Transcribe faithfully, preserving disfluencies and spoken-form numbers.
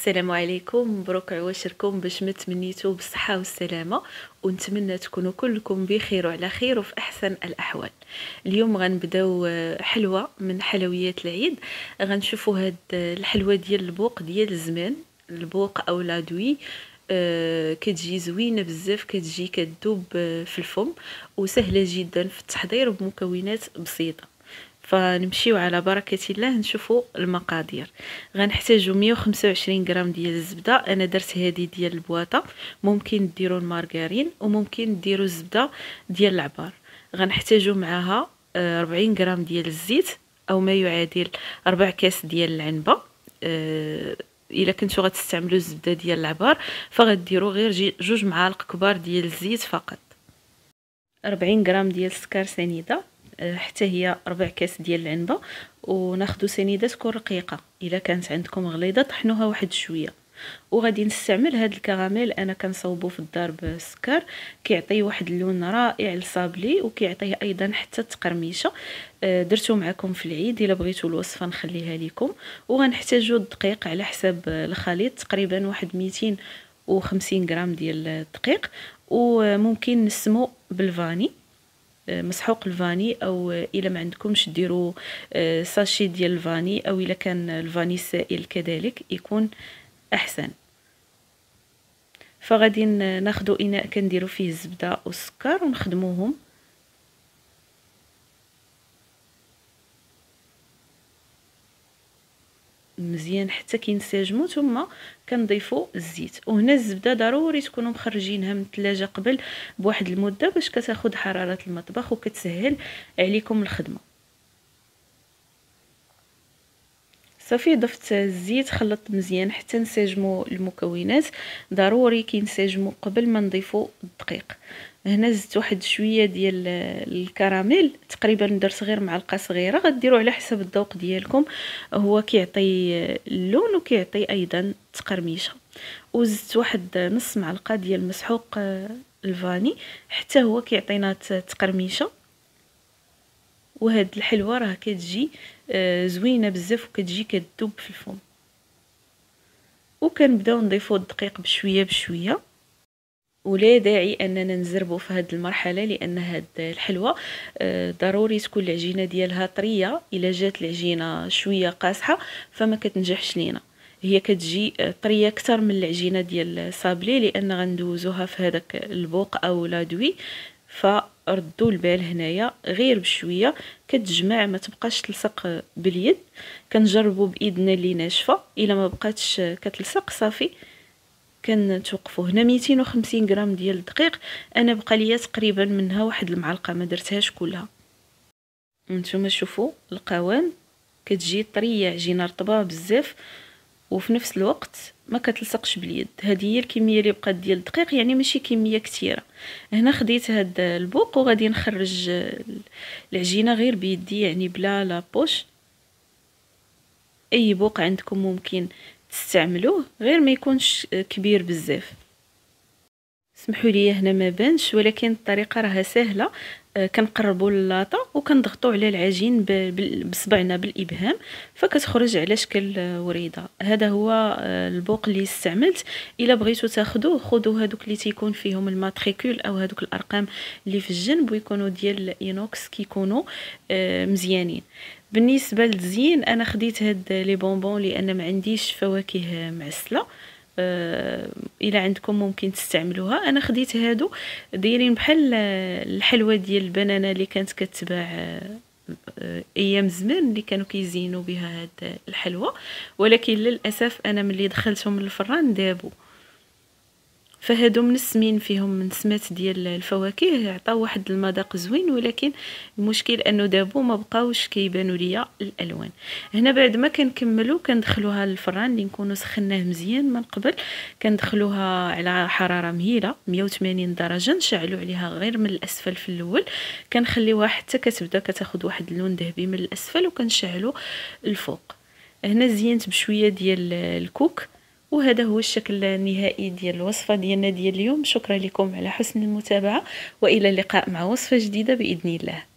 السلام عليكم، مبروك عواشركم باش ما تمنيتو بالصحه والسلامه، ونتمنى تكونوا كلكم بخير وعلى خير وفي احسن الاحوال. اليوم غنبداو حلوه من حلويات العيد. غنشوفوا هاد الحلوه ديال البوق ديال الزمان، البوق او لادوي. أه كتجي زوينه بزاف، كتجي كتذوب في الفم وسهله جدا في التحضير وبمكونات بسيطه. فنمشيو على بركه الله نشوفوا المقادير. غنحتاجو مية وخمسة وعشرين غرام ديال الزبده، انا درت هذه ديال البواطه، ممكن ديروا المارغرين وممكن ديروا الزبده ديال العبار. غنحتاجو معاها أربعين غرام ديال الزيت او ما يعادل ربع كاس ديال العنبه. أه الا كنتو غتستعملوا الزبده ديال العبار فغديروا غير جوج معالق كبار ديال الزيت فقط. أربعين غرام ديال السكر سنيده، حتى هي ربع كاس ديال العنبه، وناخذ سنيده تكون رقيقه. الا كانت عندكم غليظه طحنوها واحد شويه. وغادي نستعمل هذا الكراميل، انا كنصوبو في الدار بالسكر، كيعطي واحد اللون رائع للصابلي وكيعطيه ايضا حتى التقرميشه. درتو معكم في العيد، الا بغيتوا الوصفه نخليها لكم. وغنحتاجو الدقيق على حسب الخليط، تقريبا واحد مئتين وخمسين غرام ديال الدقيق، وممكن نسمو بالفاني، مسحوق الفاني، او الا ما عندكمش ديروا ساشي ديال الفاني، او الا كان الفاني سائل كذلك يكون احسن. فغادي ناخذوا اناء كنديروا فيه الزبده والسكر ونخدموهم مزيان حتى كينسجموا، ثم كنضيفوا الزيت. وهنا الزبده ضروري تكونوا مخرجينها من الثلاجه قبل بواحد المده باش كتاخذ حراره المطبخ وكتسهل عليكم الخدمه. صافي ضفت الزيت، خلطت مزيان حتى نسجموا المكونات، ضروري كينسجموا قبل ما نضيفوا الدقيق. هنا زدت واحد شويه ديال الكراميل، تقريبا درت غير معلقه صغيره، غديروا على حسب الذوق ديالكم، هو كيعطي اللون وكيعطي ايضا تقرميشه. وزدت واحد نص معلقه ديال مسحوق الفاني، حتى هو كيعطينا تقرميشه. وهاد الحلوه راه كتجي زوينه بزاف وكتجي كتذوب في الفم. وكنبداو نضيفوا الدقيق بشويه بشويه، ولا داعي اننا نزربوا في هذه المرحله، لان هاد الحلوه ضروري تكون العجينه ديالها طريه. الا جات العجينه شويه قاصحه فما كتنجحش لينا، هي كتجي طريه اكثر من العجينه ديال الصابلي، لان غندوزوها في هذاك البوق او لادوي. فردوا البال هنايا غير بشويه، كتجمع ما تبقاش تلصق باليد. كنجربوا بايدنا اللي ناشفه، الا ما بقاتش كتلصق صافي كنتوقفوا. هنا مئتين وخمسين غرام ديال الدقيق، انا بقى ليا تقريبا منها واحد المعلقه، ما درتهاش كلها. نتوما شوفوا القوام، كتجي طريه، عجينه رطبه بزاف وفي نفس الوقت ما كتلصقش باليد. هذه هي الكميه اللي بقات ديال الدقيق، يعني ماشي كميه كثيره. هنا خديت هاد البوق وغادي نخرج العجينه غير بيدي، يعني بلا لابوش. اي بوق عندكم ممكن تستعملوه، غير ما يكونش كبير بزاف. سمحوا لي هنا ما بانش، ولكن الطريقه راها سهله. كنقربوا اللاطه وكنضغطوا على العجين بصبعنا بالابهام، فكتخرج على شكل وريده. هذا هو البوق اللي استعملت. الا بغيتوا تاخذوه خذوا هذوك اللي تيكون فيهم الماتريكول، او هذوك الارقام اللي في الجنب ويكونوا ديال الاينوكس، كيكونوا مزيانين. بالنسبه للزين انا خديت هاد لي بونبون لان ما عنديش فواكه معسله. آه، الى عندكم ممكن تستعملوها. انا خديت هادو دايرين بحال الحلوه ديال البنانه اللي كانت كتباع آه، ايام زمان، اللي كانوا كيزينوا بها هاد الحلوه، ولكن للاسف انا ملي دخلتهم للفران دابوا. فهادو منسمين فيهم نسمات ديال الفواكه، عطاو واحد المذاق زوين، ولكن المشكل انه دابو ما بقاوش كيبانوا ليا الالوان. هنا بعد ما كنكملوا كندخلوها للفران اللي نكونوا سخناه مزيان من قبل. كندخلوها على حراره مهيله مية وثمانين درجه، نشعلوا عليها غير من الاسفل في الاول، كنخليوها حتى كتبدا كتاخذ واحد اللون ذهبي من الاسفل، وكنشعلوا الفوق. هنا زينت بشويه ديال الكوك. وهذا هو الشكل النهائي ديال الوصفه ديالنا ديال اليوم. شكرا لكم على حسن المتابعه، والى اللقاء مع وصفه جديده باذن الله.